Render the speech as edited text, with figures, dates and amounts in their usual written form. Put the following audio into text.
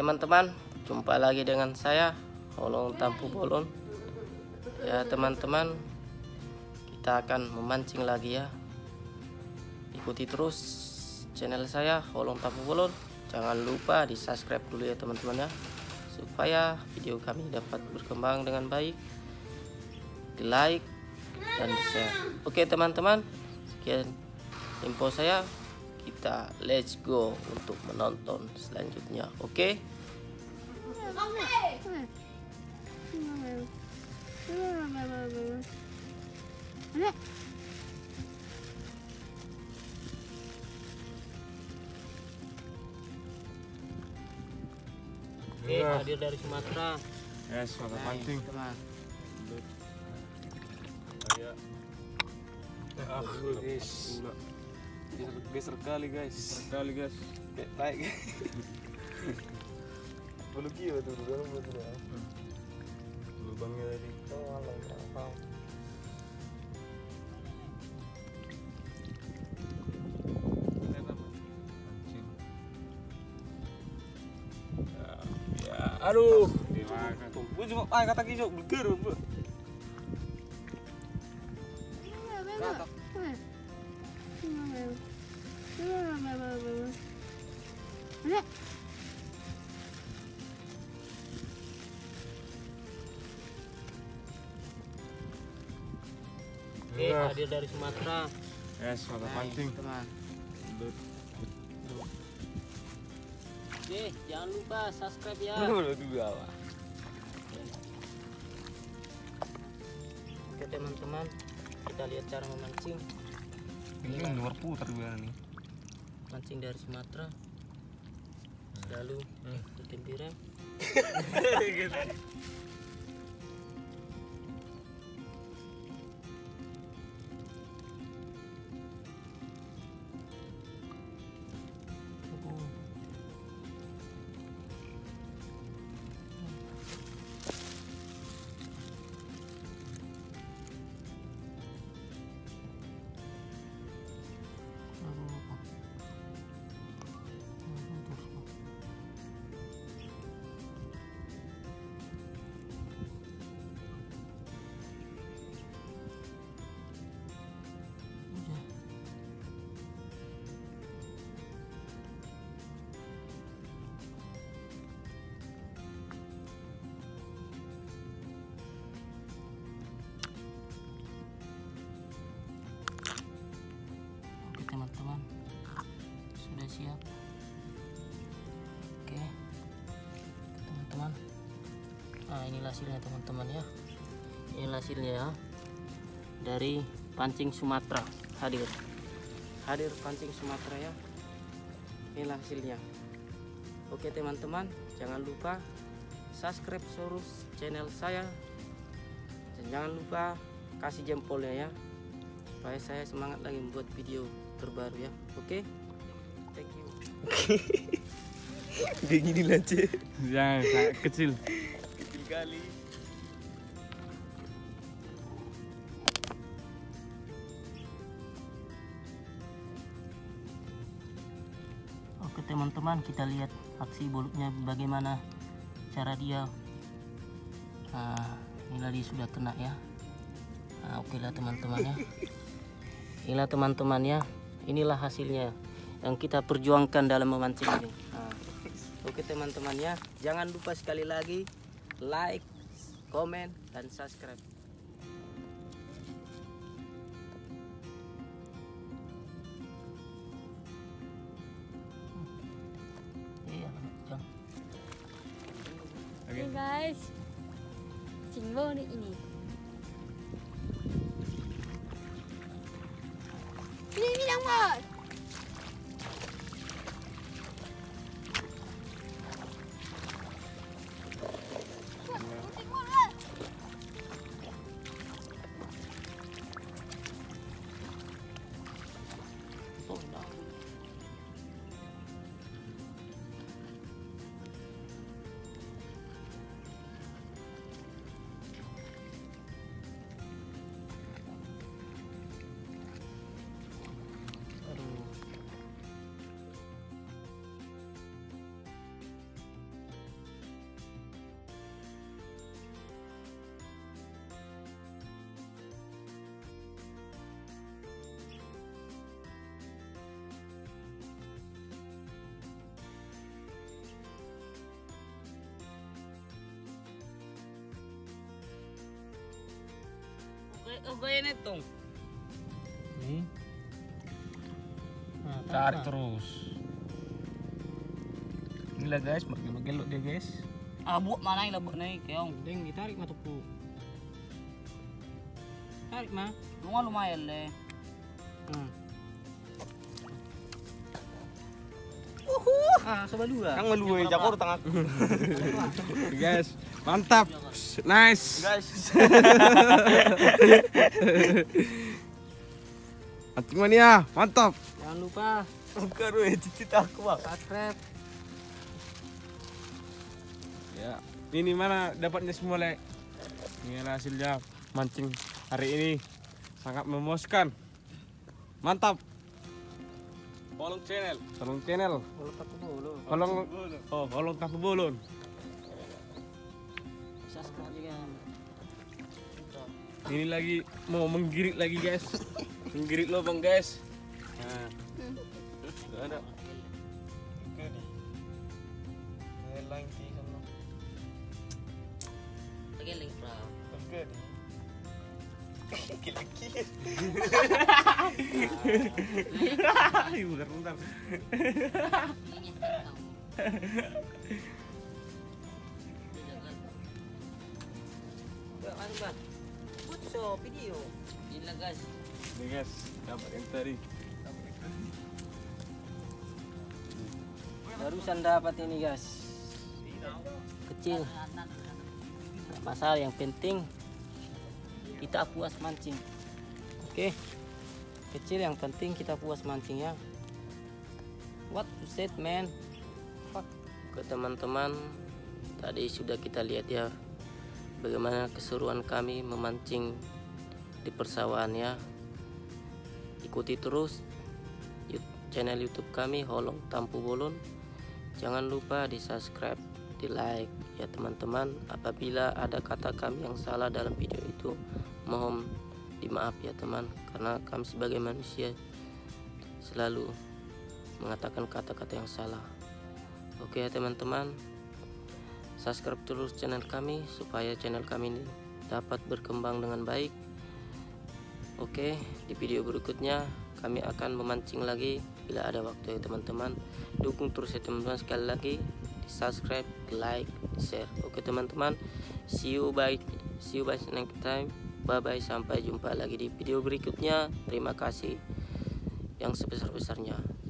teman-teman, jumpa lagi dengan saya Holong Tampu Bolon. Ya teman-teman, kita akan memancing lagi ya. Ikuti terus channel saya Holong Tampu Bolon. Jangan lupa di subscribe dulu ya teman-teman ya, supaya video kami dapat berkembang dengan baik. Di like dan di share. Oke teman-teman, sekian info saya. Kita let's go untuk menonton selanjutnya. Oke. Oke, hadir dari Sumatera. Yes, mantap pancing. Teman. Guys. Besar kali guys. Baik. Bulu kio tuh dalam betul ya. Lubangnya tadi. Oh, alah. Ya, aduh. Gue cuma kata kisah beger, Bu. Kata. Oke, hadir dari Sumatera. Yes, mantap pancing. Teman. Oke, jangan lupa subscribe ya. Oke teman-teman, kita lihat cara memancing. Ini luar putar gue nih. Mancing dari Sumatera. Lalu ikutin birem. Teman-teman sudah siap. Oke teman-teman, nah inilah hasilnya teman-teman ya. Inilah hasilnya ya, dari pancing Sumatera. Hadir pancing Sumatera ya. Inilah hasilnya. Oke teman-teman, jangan lupa subscribe terus channel saya, dan jangan lupa kasih jempolnya ya, supaya saya semangat lagi membuat video terbaru ya. Oke, thank you. Kayak gini aja. Jangan kecil kali. Oke teman-teman, kita lihat aksi bulutnya bagaimana cara dia. Nah inilah dia sudah kena ya. Nah, oke lah teman-teman ya. Inilah teman-teman ya, inilah hasilnya yang kita perjuangkan dalam memancing ini. Nah, oke teman-teman ya, jangan lupa sekali lagi like, komen, dan subscribe. Iya, jangan. Oke guys, cinggo nih ini. Ini yang bos. Goyan itong. Nih. Nah, Tarik terus. Gila guys, makin dia guys. Abuk mana yang labuk naik keong. Deng, ditarik mah tupu. Tarik mah. Lumayan le. Coba dua. Kang meluai jakor tengah. Guys, mantap. Nice. Guys. Mancing mania, mantap. Jangan lupa Bukan weh, titik aku bang. subscribe. Ya, ini mana dapatnya semua le? Ini hasilnya mancing hari ini sangat memuaskan. Mantap. Kolong channel. Kolong tapu bolon. Subscribe juga. Ini lagi mau menggirit lagi guys. Menggirit lubang guys. Nah. Gak ada. Lagi bro. Bentar. Video. Gila guys. Nih guys, dapat yang tadi. Barusan dapat ini guys. Kecil. Nggak masalah, yang penting kita puas mancing. Oke. Kecil yang penting kita puas mancing ya. What you said man? Fuck. Ke teman-teman, tadi sudah kita lihat ya bagaimana keseruan kami memancing di persawahan ya. Ikuti terus channel YouTube kami Holong Tampu Bolon. Jangan lupa di subscribe, di like ya teman-teman. Apabila ada kata kami yang salah dalam video itu, mohon dimaaf ya teman, karena kami sebagai manusia selalu mengatakan kata-kata yang salah. Oke ya teman-teman, subscribe terus channel kami supaya channel kami ini dapat berkembang dengan baik. Oke, di video berikutnya kami akan memancing lagi bila ada waktu ya teman-teman. Dukung terus ya teman-teman, sekali lagi di subscribe, di like, di share. Oke teman-teman, see you bye next time. Bye bye, sampai jumpa lagi di video berikutnya. Terima kasih yang sebesar-besarnya.